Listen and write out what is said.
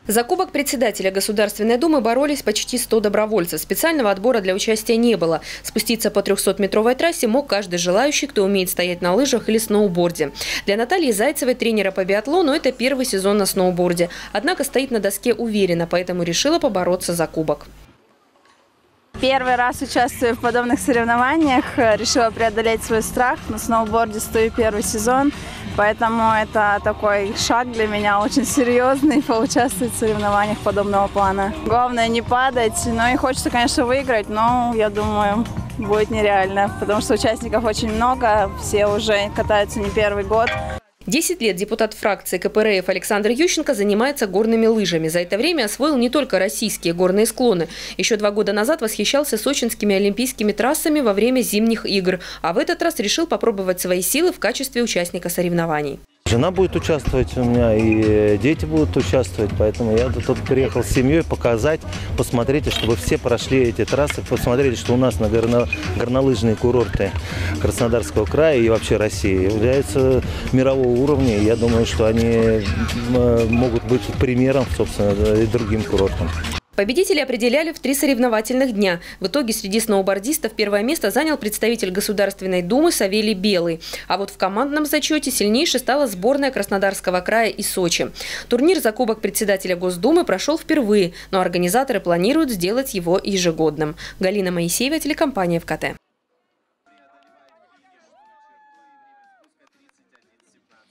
За кубок председателя Государственной Думы боролись почти 100 добровольцев. Специального отбора для участия не было. Спуститься по 300-метровой трассе мог каждый желающий, кто умеет стоять на лыжах или сноуборде. Для Натальи Зайцевой, тренера по биатлону, это первый сезон на сноуборде. Однако стоит на доске уверенно, поэтому решила побороться за кубок. Первый раз участвую в подобных соревнованиях. Решила преодолеть свой страх. На сноуборде стою первый сезон. Поэтому это такой шаг для меня очень серьезный, поучаствовать в соревнованиях подобного плана. Главное не падать. Ну и хочется, конечно, выиграть, но я думаю, будет нереально. Потому что участников очень много, все уже катаются не первый год. 10 лет депутат фракции КПРФ Александр Ющенко занимается горными лыжами. За это время освоил не только российские горные склоны. Еще 2 года назад восхищался сочинскими олимпийскими трассами во время зимних игр. А в этот раз решил попробовать свои силы в качестве участника соревнований. Жена будет участвовать у меня, и дети будут участвовать, поэтому я тут приехал с семьей показать, посмотрите, чтобы все прошли эти трассы, посмотрели, что у нас на горнолыжные курорты Краснодарского края и вообще России являются мирового уровня. И я думаю, что они могут быть примером, собственно, и другим курортам. Победителей определяли в 3 соревновательных дня. В итоге среди сноубордистов первое место занял представитель Государственной Думы Савелий Белый. А вот в командном зачете сильнейшей стала сборная Краснодарского края и Сочи. Турнир за кубок председателя Госдумы прошел впервые, но организаторы планируют сделать его ежегодным. Галина Моисеева, телекомпания ВКТ.